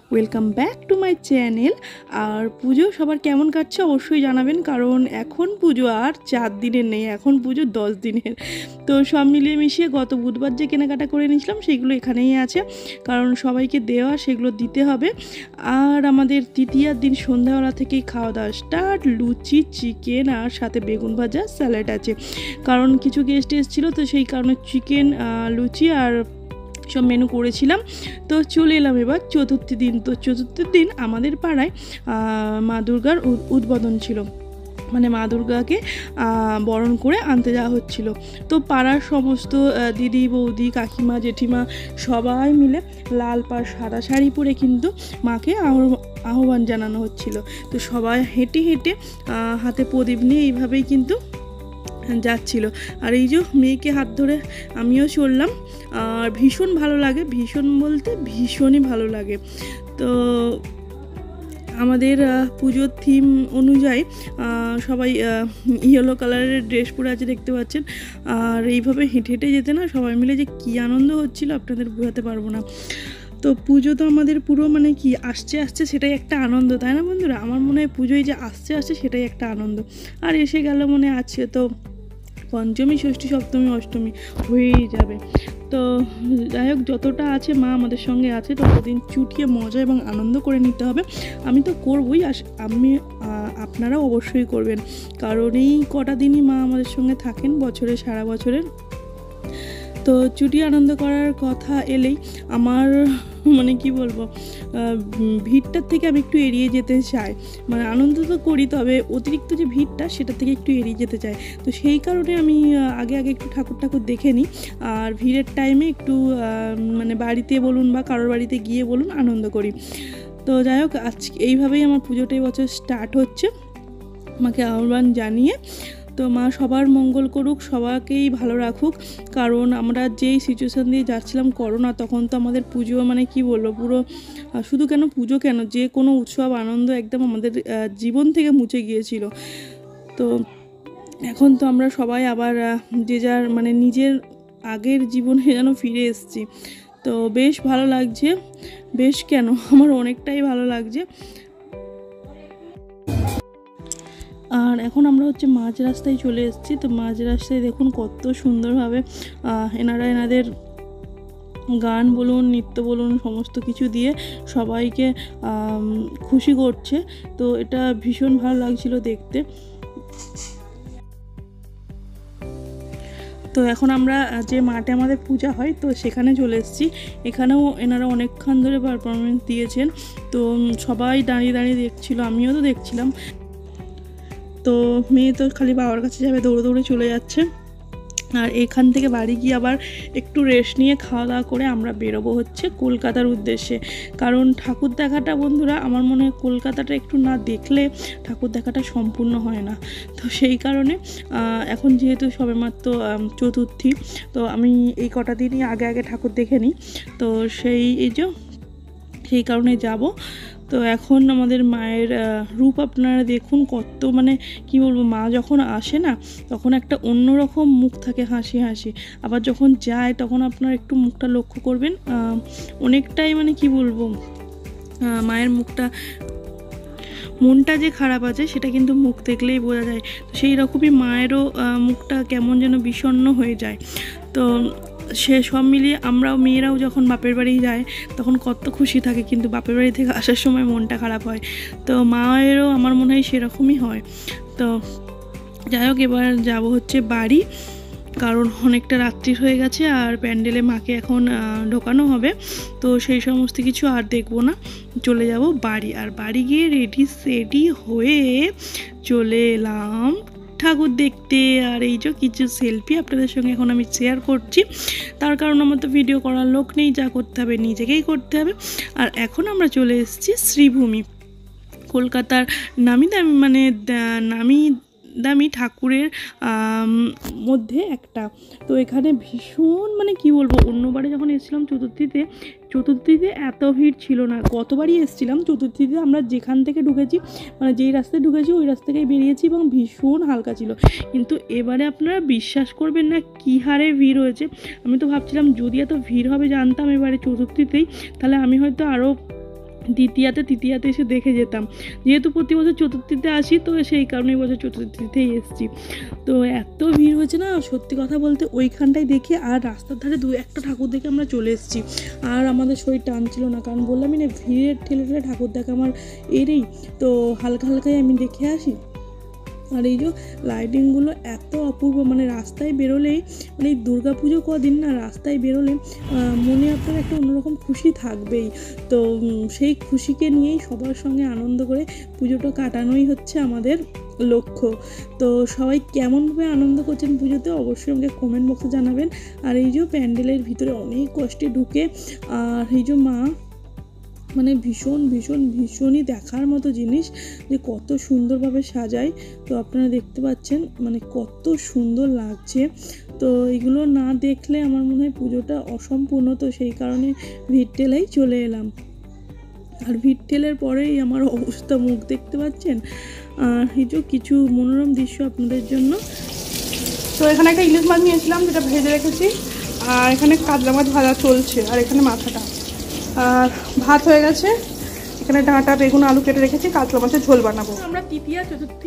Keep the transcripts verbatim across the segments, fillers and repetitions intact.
Welcome back to my channel. আর পুজো সবার কেমন কাটছে অবশ্যই জানাবেন, কারণ এখন পুজো আর চার দিনের নেই, এখন পুজো দশ দিনের। তো সব মিলিয়ে মিশিয়ে গত বুধবার যে কেনাকাটা করে নিয়েছিলাম সেগুলো এখানেই আছে, কারণ সবাইকে দেওয়া সেগুলো দিতে হবে। আর আমাদের তৃতীয়ার দিন সন্ধ্যাবেলা থেকেই খাওয়া দাওয়া স্টার্ট, লুচি, চিকেন আর সাথে বেগুন ভাজা, স্যালাড আছে, কারণ কিছু গেস্ট এসেছিলো, তো সেই কারণে চিকেন, লুচি আর সব মেনু করেছিলাম। তো চলে এলাম এবার চতুর্থী দিন। তো চতুর্থীর দিন আমাদের পাড়ায় মা দুর্গার উদ্বোধন ছিল, মানে মা দুর্গাকে বরণ করে আনতে যাওয়া হচ্ছিল। তো পাড়ার সমস্ত দিদি, বৌদি, কাকিমা, জেঠিমা সবাই মিলে লাল পাড় সাদা শাড়ি পরে কিন্তু মাকে আহ্বান জানানো হচ্ছিল। তো সবাই হেঁটে হেঁটে হাতে প্রদীপ নিয়ে এইভাবেই কিন্তু যাচ্ছিল। আর এই যে মেয়েকে হাত ধরে আমিও চললাম, আর ভীষণ ভালো লাগে, ভীষণ বলতে ভীষণই ভালো লাগে। তো আমাদের পুজোর থিম অনুযায়ী সবাই ইয়েলো কালারের ড্রেস পরে আছে, দেখতে পাচ্ছেন। আর এইভাবে হেঁটে হেঁটে যেতে না সবাই মিলে যে কী আনন্দ হচ্ছিল আপনাদের বোঝাতে পারবো না। তো পুজো তো আমাদের পুরো মানে কি আসছে আসছে সেটাই একটা আনন্দ, তাই না বন্ধুরা? আমার মনে হয় পুজোয় যে আসছে আসছে সেটাই একটা আনন্দ। আর এসে গেল মনে আছে তো পঞ্চমী, ষষ্ঠী, সপ্তমী, অষ্টমী হয়েই যাবে। তো যাই হোক, যতটা আছে মা আমাদের সঙ্গে আছে ততদিন চুটিয়ে মজা এবং আনন্দ করে নিতে হবে। আমি তো করবই, আর আমি আপনারাও অবশ্যই করবেন, কারণ এই কটা দিনই মা আমাদের সঙ্গে থাকেন বছরে, সারা বছরের। তো চুটি আনন্দ করার কথা এলেই আমার মানে কি বলবো, ভিড়টার থেকে আমি একটু এড়িয়ে যেতে চাই। মানে আনন্দ তো করি, তবে অতিরিক্ত যে ভিড়টা সেটা থেকে একটু এড়িয়ে যেতে চাই। তো সেই কারণে আমি আগে আগে একটু ঠাকুর ঠাকুর দেখে নিই, আর ভিড়ের টাইমে একটু মানে বাড়িতে বলুন বা কারোর বাড়িতে গিয়ে বলুন আনন্দ করি। তো যাই হোক, আজকে এইভাবেই আমার পুজোটা বছর স্টার্ট হচ্ছে, আমাকে আহ্বান জানিয়ে। তো মা সবার মঙ্গল করুক, সবাইকেই ভালো রাখুক, কারণ আমরা যেই সিচুয়েশান দিয়ে যাচ্ছিলাম করোনা, তখন তো আমাদের পুজো মানে কি বলবো, পুরো শুধু কেন পুজো কেন, যে কোনো উৎসব আনন্দ একদম আমাদের জীবন থেকে মুছে গিয়েছিল। তো এখন তো আমরা সবাই আবার যে যার মানে নিজের আগের জীবনে যেন ফিরে এসেছি। তো বেশ ভালো লাগছে, বেশ কেন আমার অনেকটাই ভালো লাগছে। আর এখন আমরা হচ্ছে মাঝ রাস্তায় চলে এসেছি। তো মাঝ রাস্তায় দেখুন কত সুন্দরভাবে এনারা এনাদের গান বলুন, নৃত্য বলুন, সমস্ত কিছু দিয়ে সবাইকে খুশি করছে। তো এটা ভীষণ ভালো লাগছিল দেখতে। তো এখন আমরা যে মাঠে আমাদের পূজা হয় তো সেখানে চলে এসেছি। এখানেও এনারা অনেকক্ষণ ধরে পারফরমেন্স দিয়েছেন, তো সবাই দাঁড়িয়ে দাঁড়িয়ে দেখছিল, আমিও তো দেখছিলাম। তো মেয়ে তো খালি বাবার কাছে যাবে, দৌড়ে দৌড়ে চলে যাচ্ছে। আর এখান থেকে বাড়ি গিয়ে আবার একটু রেস্ট নিয়ে খাওয়া দাওয়া করে আমরা বেরোবো হচ্ছে কলকাতার উদ্দেশ্যে। কারণ ঠাকুর দেখাটা বন্ধুরা আমার মনে হয় কলকাতাটা একটু না দেখলে ঠাকুর দেখাটা সম্পূর্ণ হয় না। তো সেই কারণে এখন যেহেতু সবেমাত্র চতুর্থী, তো আমি এই কটা দিনই আগে আগে ঠাকুর দেখে নিই। তো সেই এই যে সেই কারণে যাব। তো এখন আমাদের মায়ের রূপ আপনারা দেখুন, কত মানে কি বলবো, মা যখন আসে না তখন একটা অন্যরকম মুখ থাকে, হাসি হাসি। আবার যখন যায় তখন আপনারা একটু মুখটা লক্ষ্য করবেন, অনেকটাই মানে কি বলবো, মায়ের মুখটা, মনটা যে খারাপ আছে সেটা কিন্তু মুখ দেখলেই বোঝা যায়। তো সেই রকমই মায়েরও মুখটা কেমন যেন বিষণ্ণ হয়ে যায়। তো সে সব মিলিয়ে আমরাও মেয়েরাও যখন বাপের বাড়ি যায় তখন কত খুশি থাকে, কিন্তু বাপের বাড়ি থেকে আসার সময় মনটা খারাপ হয়। তো মায়েরও আমার মনে হয় সেরকমই হয়। তো যাই হোক, এবার যাব হচ্ছে বাড়ি, কারণ অনেকটা রাত্রি হয়ে গেছে আর প্যান্ডেলে মাকে এখন ঢোকানো হবে। তো সেই সমস্ত কিছু আর দেখবো না, চলে যাব বাড়ি। আর বাড়ি গিয়ে রেডি সেডি হয়ে চলে এলাম ঠাকুর দেখতে। আর এই যে কিছু সেলফি আপনাদের সঙ্গে এখন আমি শেয়ার করছি, তার কারণ আমার তো ভিডিও করার লোক নেই, যা করতে হবে নিজেকেই করতে হবে। আর এখন আমরা চলে এসেছি শ্রীভূমি, কলকাতার নামি দামি মানে নামি দামি ঠাকুরের মধ্যে একটা। তো এখানে ভীষণ মানে কি বলবো, অন্যবারে যখন এসেছিলাম চতুর্থীতে, চতুর্থীতে এত ভিড় ছিল না। গতবারই এসেছিলাম চতুর্থীতে, আমরা যেখান থেকে ঢুকেছি মানে যেই রাস্তায় ঢুকেছি ওই রাস্তা থেকেই বেরিয়েছি এবং ভীষণ হালকা ছিল। কিন্তু এবারে আপনারা বিশ্বাস করবেন না কী হারে ভিড় হয়েছে। আমি তো ভাবছিলাম যদি এত ভিড় হবে জানতাম এবারে চতুর্থীতেই, তাহলে আমি হয়তো আরও দ্বিতীয়াতে তৃতীয়াতে এসে দেখে যেতাম, যেহেতু প্রতি বছর চতুর্থীতে আসি তো সেই কারণে এই বছর চতুর্থীতেই এসেছি। তো এত ভিড় হয়েছে না, সত্যি কথা বলতে ওইখানটায় দেখি আর রাস্তার ধারে দু একটা ঠাকুর দেখে আমরা চলে এসেছি। আর আমাদের শরীর টানছিল না, কারণ বললামই না ভিড়ের ঠেলে ঠেলে ঠাকুর দেখা আমার এরই, তো হালকা হালকাই আমি দেখে আসি। আর এই যে লাইটিংগুলো এত অপূর্ব, মানে রাস্তায় বেরোলেই, মানে এই দুর্গা পুজো কদিন না রাস্তায় বেরোলে মনে আপনার একটা অন্যরকম খুশি থাকবেই। তো সেই খুশিকে নিয়েই সবার সঙ্গে আনন্দ করে পুজোটা কাটানোই হচ্ছে আমাদের লক্ষ্য। তো সবাই কেমনভাবে আনন্দ করছেন পুজোতে অবশ্যই আমাকে কমেন্ট বক্সে জানাবেন। আর এই যে প্যান্ডেলের ভিতরে অনেক কষ্টে ঢুকে, আর এই যে মা মানে ভীষণ ভীষণ ভীষণই দেখার মতো জিনিস, যে কত সুন্দরভাবে সাজায়। তো আপনারা দেখতে পাচ্ছেন মানে কত সুন্দর লাগছে। তো এগুলো না দেখলে আমার মনে হয় পুজোটা অসম্পূর্ণ, তো সেই কারণে ভিড় ঠেলেই চলে এলাম। আর ভিড় ঠেলের পরেই আমার অবস্থা, মুখ দেখতে পাচ্ছেন। আর এই যে কিছু মনোরম দৃশ্য আপনাদের জন্য। তো এখানে একটা ইলিশ মাছ নিয়েছিলাম যেটা ভেজে রেখেছি, আর এখানে কাতলা মাছ ভাজা চলছে, আর এখানে মাথাটা। আর ভাত হয়ে গেছে, এখানে ডাঁটা বেগুন আলু কেটে রেখেছি, কাতলা মাছের ঝোল বানাবো। আমরা তৃতীয়া চতুর্থী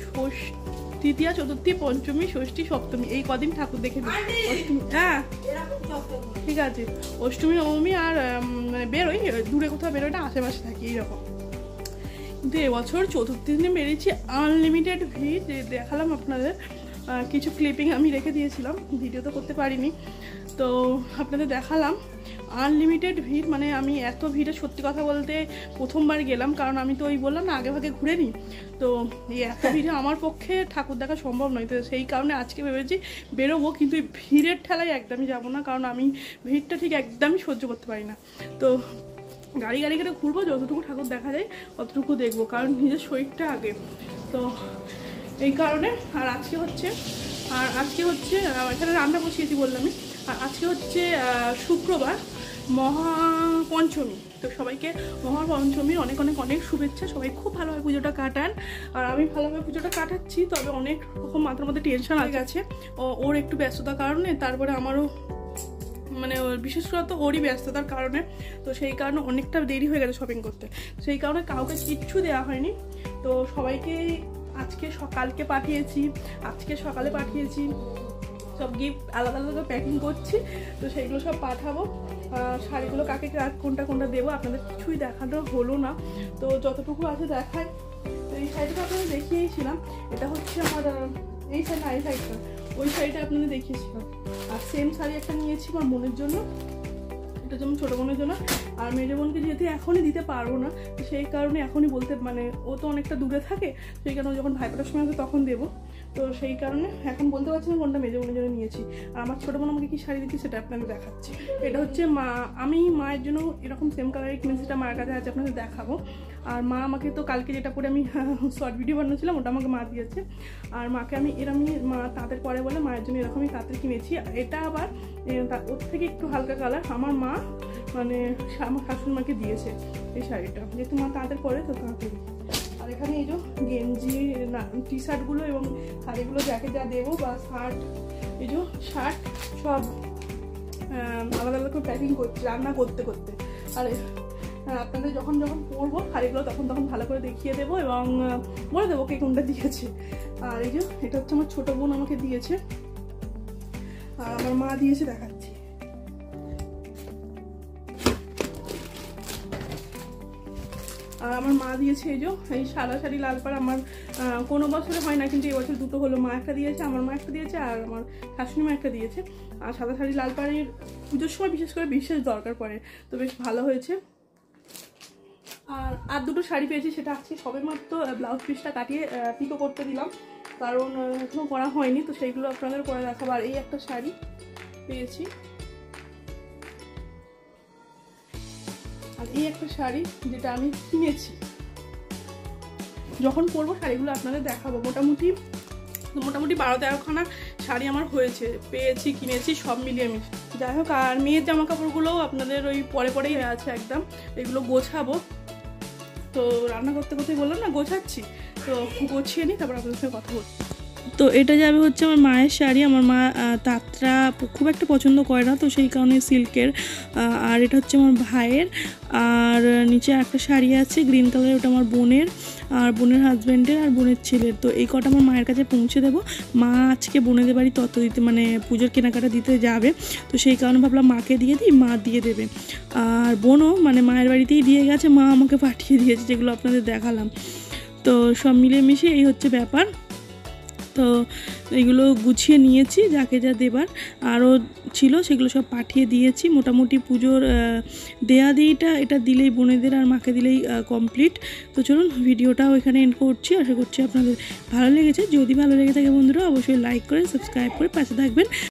তৃতীয়া চতুর্থী পঞ্চমী ষষ্ঠী সপ্তমী এই কদিন ঠাকুর দেখে দিই। অষ্টমী হ্যাঁ ঠিক আছে, অষ্টমী নবমী আর মানে বেরোই, দূরে কোথাও বেরোয় না, আশেপাশে থাকি এইরকম। কিন্তু এবছর চতুর্থী দিনে বেরিয়েছি, আনলিমিটেড ভিড়। দেখালাম আপনাদের কিছু ক্লিপিং, আমি রেখে দিয়েছিলাম, ভিডিও তো করতে পারিনি, তো আপনাদের দেখালাম। আনলিমিটেড ভিড়, মানে আমি এত ভিড়ে সত্যি কথা বলতে প্রথমবার গেলাম, কারণ আমি তো ওই বললাম না আগে ভাগে ঘুরে নিই, তো এই এত ভিড়ে আমার পক্ষে ঠাকুর দেখা সম্ভব নয়। তো সেই কারণে আজকে ভেবেছি বেরোবো, কিন্তু এই ভিড়ের ঠেলায় একদমই যাবো না, কারণ আমি ভিড়টা ঠিক একদমই সহ্য করতে পারি না। তো গাড়ি গাড়ি করে ঘুরবো, যতটুকু ঠাকুর দেখা যায় অতটুকু দেখবো, কারণ নিজের শরীরটা আগে। তো এই কারণে আর আজকে হচ্ছে আর আজকে হচ্ছে এখানে রান্না বসিয়েছি বললামই। আর আজকে হচ্ছে শুক্রবার, মহাপঞ্চমী। তো সবাইকে মহাপঞ্চমীর অনেক অনেক অনেক শুভেচ্ছা। সবাই খুব ভালোভাবে পুজোটা কাটান, আর আমি ভালোভাবে পুজোটা কাটাচ্ছি। তবে অনেক রকম মাথার মধ্যে টেনশন আগে গেছে, ওর একটু ব্যস্ততার কারণে, তারপরে আমারও মানে বিশেষ করে তো ওরই ব্যস্ততার কারণে, তো সেই কারণে অনেকটা দেরি হয়ে গেছে শপিং করতে। সেই কারণে কাউকে কিচ্ছু দেওয়া হয়নি। তো সবাইকে আজকে সকালকে পাঠিয়েছি, আজকে সকালে পাঠিয়েছি, সব গিফট আলাদা আলাদা প্যাকিং করছি, তো সেইগুলো সব পাঠাবো। শাড়িগুলো কাকে কোনটা কোনটা দেবো আপনাদের কিছুই দেখানো হলো না, তো যতটুকু আছে দেখাই। তো এই শাড়িটা আপনাদের দেখিয়েছিলাম, এটা হচ্ছে আমার এই শাড়ি, এই শাড়িটা ওই শাড়িটা আপনাদের দেখিয়েছিলাম। আর সেম শাড়ি একটা নিয়েছি আমার বোনের জন্য, এটা যেমন ছোটো বোনের জন্য। আর মেজো বোনকে যেহেতু এখনই দিতে পারবো না, তো সেই কারণে এখনই বলতে, মানে ও তো অনেকটা দূরে থাকে, সেই কারণে যখন ভাইফোঁটার সময় আসবে তখন দেবো। তো সেই কারণে এখন বলতে পারছি না কোনটা মেজো বোনের জন্য নিয়েছি। আর আমার ছোটো বোন আমাকে কী শাড়ি দিচ্ছি সেটা আপনাদের দেখাচ্ছি। এটা হচ্ছে মা, আমি মায়ের জন্য এরকম সেম কালারের কিনেছি, সেটা মায়ের কাছে আছে, আপনাদের দেখাবো। আর মা আমাকে তো কালকে যেটা পরে আমি শর্ট ভিডিও বানিয়েছিলাম ওটা আমাকে মা দিয়েছে। আর মাকে আমি এরকমই, মা তাঁতের পরে বলে মায়ের জন্য এরকমই তাঁতের কিনেছি। এটা আবার ওর থেকে একটু হালকা কালার, আমার মা মানে আমার শাশুড়ি মাকে দিয়েছে এই শাড়িটা, যেহেতু মা তাঁতের পরে তো তাঁতেরই। আর এখানে এই যে গেঞ্জি টি শার্টগুলো এবং শাড়িগুলো যাকে যা দেবো, বা শার্ট, এই যে শার্ট সব আলাদা আলাদা করে প্যাকিং করছি রান্না করতে করতে। আর আপনাদের যখন যখন পরবো শাড়িগুলো তখন তখন ভালো করে দেখিয়ে দেবো এবং বলে দেবো কে কোনটা দিয়েছে। আর এই যে এটা হচ্ছে আমার ছোটো বোন আমাকে দিয়েছে, আর আমার মা দিয়েছে, দেখাচ্ছি। আর আমার মা দিয়েছে এই যে এই সাদা শাড়ি লাল পাড়, আমার কোনো বছরে হয় না, কিন্তু এবছর দুটো হলো। মা একটা দিয়েছে, আমার মা একটা দিয়েছে, আর আমার শাশুড়ি মা একটা দিয়েছে। আর সাদা শাড়ি লাল পাড়ের পুজোর সময় বিশেষ করে বিশেষ দরকার পড়ে, তো বেশ ভালো হয়েছে। আর আর দুটো শাড়ি পেয়েছি, সেটা আজকে সবে মাত্র ব্লাউজ পিসটা কাটিয়ে পিকো করতে দিলাম, কারণ এখনো করা হয়নি, তো সেইগুলো আপনাদের পরে দেখাবো। আর এই একটা শাড়ি পেয়েছি, আর এই একটা শাড়ি যেটা আমি কিনেছি, যখন পরবো শাড়িগুলো আপনাদের দেখাবো। মোটামুটি মোটামুটি বারো তেরোখানা শাড়ি আমার হয়েছে, পেয়েছি, কিনেছি, সব মিলিয়ে মিশে। যাই হোক, আর মেয়ের জামা কাপড়গুলোও আপনাদের ওই পরে পরেই আছে একদম, এগুলো গোছাবো। তো রান্না করতে করতে বললাম না গোছাচ্ছি, তো গোছিয়ে নিই, তারপর আপনাদের সঙ্গে কথা বলছি। তো এটা যাবে হচ্ছে আমার মায়ের শাড়ি, আমার মা তাঁতটা খুব একটা পছন্দ করে না, তো সেই কারণে সিল্কের। আর এটা হচ্ছে আমার ভাইয়ের। আর নিচে একটা শাড়ি আছে গ্রিন কালারের, ওটা আমার বোনের আর বোনের হাজব্যান্ডের আর বোনের ছেলের। তো এই কটা আমার মায়ের কাছে পৌঁছে দেবো। মা আজকে বোনেদের বাড়ি তত্ত্ব দিতে মানে পুজোর কেনাকাটা দিতে যাবে, তো সেই কারণে ভাবলাম মাকে দিয়ে দিই, মা দিয়ে দেবে। আর বোনও মানে মায়ের বাড়িতেই দিয়ে গেছে, মা আমাকে পাঠিয়ে দিয়েছে, যেগুলো আপনাদের দেখালাম। তো সব মিলেমিশে এই হচ্ছে ব্যাপার। তো এগুলো গুছিয়ে নিয়েছি, যাকে যা দেবার আরও ছিল সেগুলো সব পাঠিয়ে দিয়েছি। মোটামুটি পুজোর দেয়া দিইটা এটা দিলেই বোনেদের আর মাকে দিলেই কমপ্লিট। তো চলুন ভিডিওটাও এখানে এন্ড করছি। আশা করছি আপনাদের ভালো লেগেছে। যদি ভালো লেগে থাকে বন্ধুরা অবশ্যই লাইক করে সাবস্ক্রাইব করে পাশে থাকবেন।